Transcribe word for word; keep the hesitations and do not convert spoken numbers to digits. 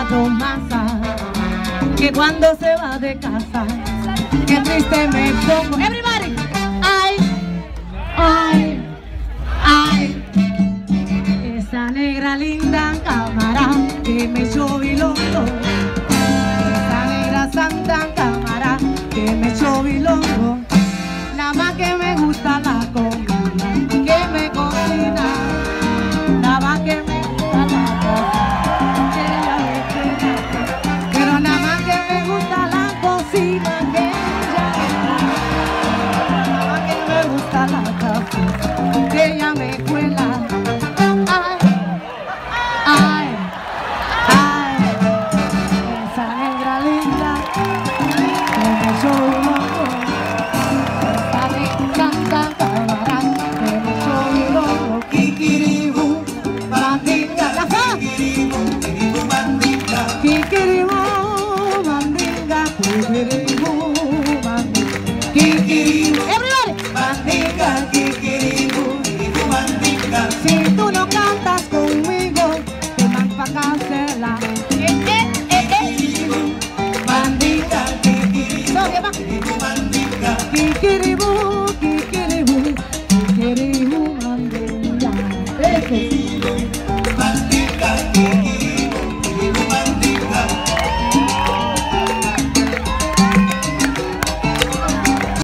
romasa, que cuando se va de casa, qué triste me pongo. Everybody, ay, ay, ay, esa negra linda cámara que me echó bilongo, esa negra santa cámara que me echó bilongo, nada más que me gusta la comida que me cocina, nada más que me gusta la comida que ella me cocina, pero nada más que me gusta la cocina que ella me nada más que me gusta la café que ella me cuela. Ay, ay, ay, esa negra linda que me echó un ojo, esa negra santa cámara que me echó un ojo, kikiribu, mandinga, la fa, kikiribu, mandinga, kikiribu, mandinga, kikiribu, mandinga, kikiribu, everybody, mandinga, kikiribu, mandinga. Si tú no cantas conmigo, te van pa' cancela. Eh, eh, eh, eh. Mandinga, kikiribu, mandinga, kikiribu, kikiribu, kikiribu, mandinga. Eso.